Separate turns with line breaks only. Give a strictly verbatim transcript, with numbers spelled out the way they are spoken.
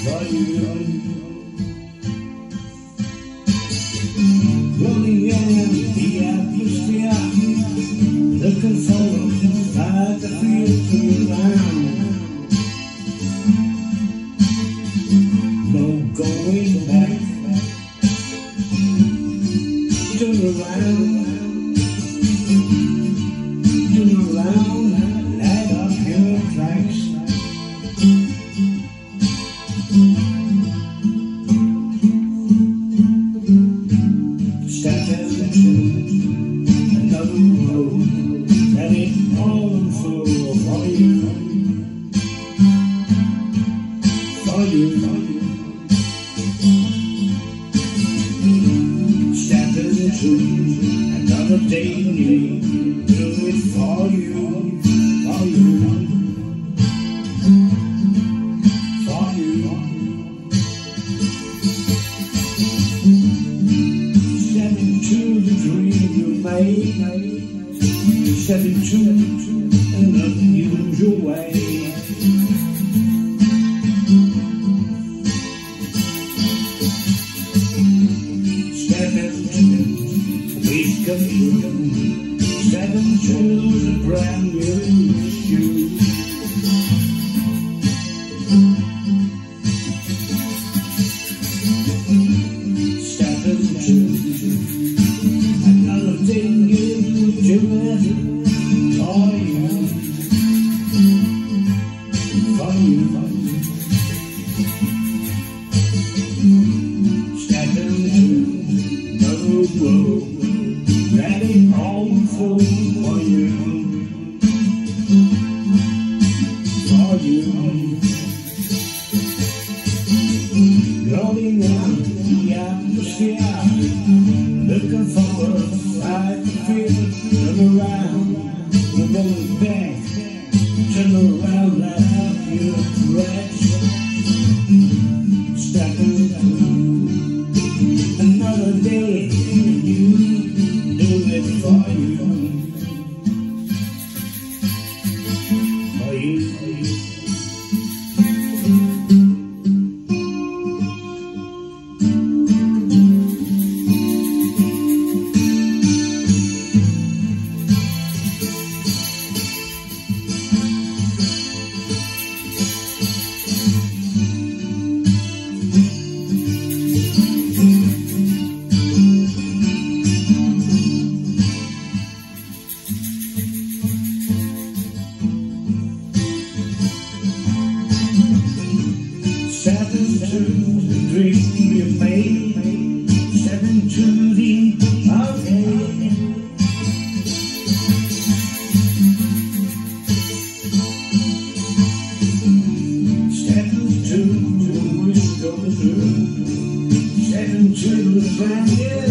for you. Running in the atmosphere, looking for how to feel around. No going back. Turn around, turn around, add up your tracks. Step into another road that ain't all full for you, for you, for you. Step into another day new, do it for you, for you, for you. Step into the dream you made, step into an unusual way. Step into we've come through, step into a brand new shoe. Step into another thing you do it for you, for you, for you. Step into another road that ain't all full for you, for you. Rolling out the atmosphere, looking for a right feel. Turn around, we're going back. Turn around, let up your breath. Step into another day, you do it for you, for you, for you. Step into the dream you made, step into the arcade. Step into what we're going through, step into the brand new.